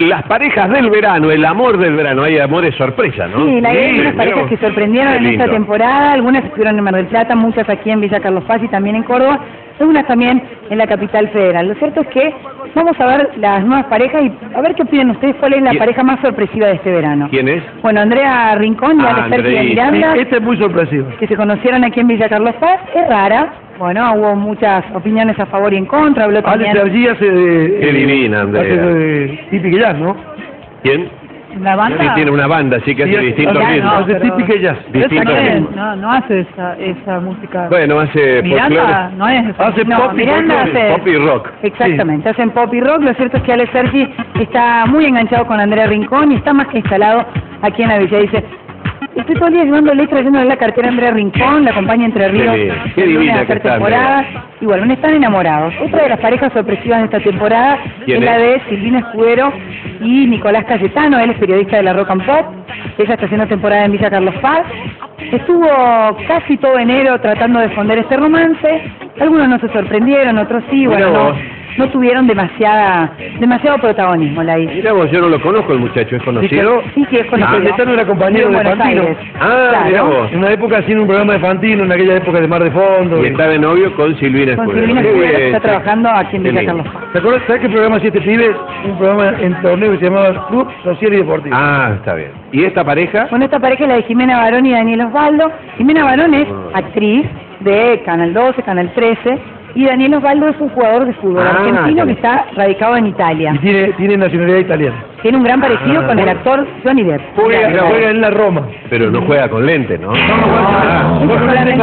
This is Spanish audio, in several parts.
las parejas del verano, el amor del verano, hay amores sorpresa, ¿no? Sí, hay algunas parejas que sorprendieron en esta temporada, algunas estuvieron en Mar del Plata, muchas aquí en Villa Carlos Paz y también en Córdoba, algunas también en la capital federal. Lo cierto es que vamos a ver las nuevas parejas y a ver qué opinan ustedes, cuál es la pareja más sorpresiva de este verano. ¿Quién es? Bueno, Andrea Rincón y Alexandria Miranda, sí, este es muy sorpresivo, que se conocieron aquí en Villa Carlos Paz, es rara. Bueno, hubo muchas opiniones a favor y en contra, habló también... Alex Sergi hace de... Qué divina, Andrea. Hace de Típica Jazz, ¿no? ¿Quién? ¿Una banda? Sí, tiene una banda, sí, que hace distintos ritmos. Hace Típica Jazz. Distintos ritmos. No hace esa música. Bueno, hace Miranda, folclore. no es esa. Hace No, pop y Miranda folclore. hace... Pop y rock. Exactamente, hacen pop y rock. Lo cierto es que Alex Sergi está muy enganchado con Andrea Rincón y está más que instalado aquí en la villa. Dice, estoy todo el día llevando letras, yéndole la cartera a Andrea Rincón, la acompaña Entre Ríos, Qué el lunes divina a que hacer está, temporada. Y bueno, están enamorados. Otra de las parejas sorpresivas de esta temporada ¿Quién es la es? de Silvina Escudero y Nicolás Cayetano. Él es periodista de la Rock and Pop. Ella está haciendo temporada en Villa Carlos Paz. Estuvo casi todo enero tratando de esconder este romance. Algunos no se sorprendieron, otros sí. Mirá Bueno, vos. no tuvieron demasiado protagonismo la isla. Mirá vos, yo no lo conozco el muchacho, ¿es conocido? Sí, es conocido. Cayetano era compañero Vive en de Buenos Fantino. Aires. Ah, Claro. mirá vos. En una época haciendo un programa de Fantino, en aquella época de Mar de Fondo. Y está de novio con Silvina Con Escudero. Silvina Qué Escudero, que bien, está sí. trabajando aquí en Qué Villa lindo. Carlos Paz. ¿Te acuerdas? ¿Sabes qué programa hacía este pibe? Un programa en torneo que se llamaba Club Social y Deportivo. Ah, está bien. ¿Y esta pareja? Bueno, esta pareja es la de Jimena Barón y Daniel Osvaldo. Jimena Barón es actriz de Canal 12, Canal 13, y Daniel Osvaldo es un jugador de fútbol argentino que está radicado en Italia. Y tiene nacionalidad italiana. Tiene un gran parecido con el actor Johnny Depp. Juega en la Roma. Pero no juega con lente, ¿no? No, Eso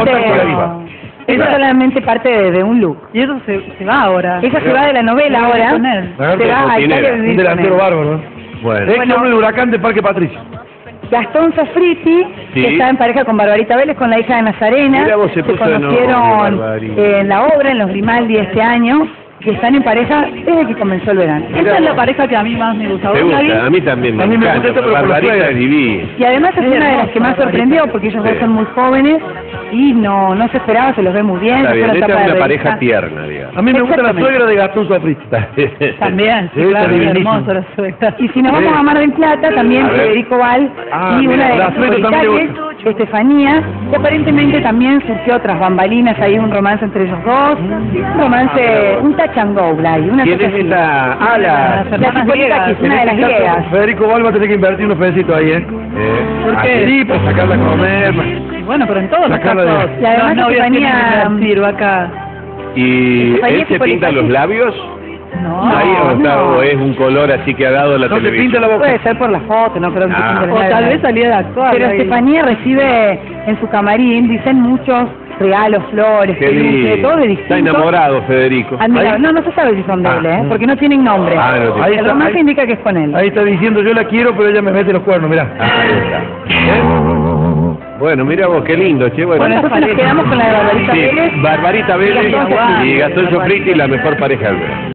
Ella- solamente parte de un look. Y eso se va ahora. Ella se va de la novela Se va ahora, con él. se va a Italia a Un vivir con delantero él. bárbaro, ¿no? Bueno. Es como el huracán de Parque Patricio. Gastón Sofriti, Sí. que está en pareja con Barbarita Vélez, con la hija de Nazarena. Mira vos, se puso de novio, conocieron Barbarita. en la obra, en los Grimaldi este año, que están en pareja desde que comenzó el verano. Esa es la pareja que a mí más me gusta. Me ¿Vos la gusta, a mí también A mí me encanta, gusta esta, pero por la Barbarita suegra. es divina. Y además es Es una de las hermosa, que más Barbarita. sorprendió, porque ellos dos Sí. son muy jóvenes y no se esperaba, se los ve muy bien. Está se bien, fue la esta etapa es de una revista. pareja tierna, digamos. A mí me gusta la Exactamente. suegra de Gastón Sofriti. También, sí, Sí, claro, está es bienísimo. hermoso la suegra. Y si nos vamos a Mar del Plata, también A ver. Federico Val Ah, y mira, una de la las suegra también le autoridades, Estefanía, que aparentemente también surgió otras bambalinas, ahí un romance entre ellos dos, un romance, un touch and go, Blay, una ¿Quién cosa es así. esta? Ah, La Chipolita, que es una de las griegas. Federico Val va a tener que invertir unos pesitos ahí, ¿eh? ¿Por qué? Sí, para sacarla a comer. Y bueno, pero en todos los Sacarla de- casos, Y además los novios Estefanía- tienen que invertir, Vaca. ¿Y Estefanía él se Chipolita, pinta los sí. labios? No, Ahí no. o es un color así que ha dado la No se televisión. pinta la boca. Puede ser por la foto, no creo que se Ah. pinte o la tal nariz. vez salía de actuar. Pero ahí. Estefanía recibe en su camarín, dicen muchos regalos, flores, Qué peluches, de lindo. todo de Está distinto. enamorado, Federico. Admirable. No se sabe si son de él, Ah. porque no tienen nombre. Ah, no tiene. Ahí El está, romance ahí- indica que es con él. Ahí está diciendo, yo la quiero, pero ella me mete los cuernos, mirá. Ahí está. Bueno, mira vos, qué lindo, che. Bueno, Bueno, entonces nos quedamos con la de Barbarita sí, Vélez. Barbarita Vélez Gastón y Gastón Sofriti, la mejor pareja del verano.